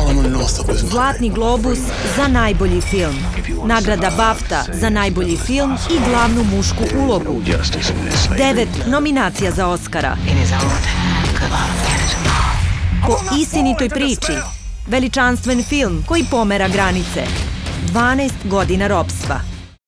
Zlatni globus za najbolji film, nagrada BAFTA za najbolji film i glavnu mušku ulogu, 9 nominacija za Oskara. Po istinitoj priči, veličanstven film koji pomera granice, 12 godina ropstva.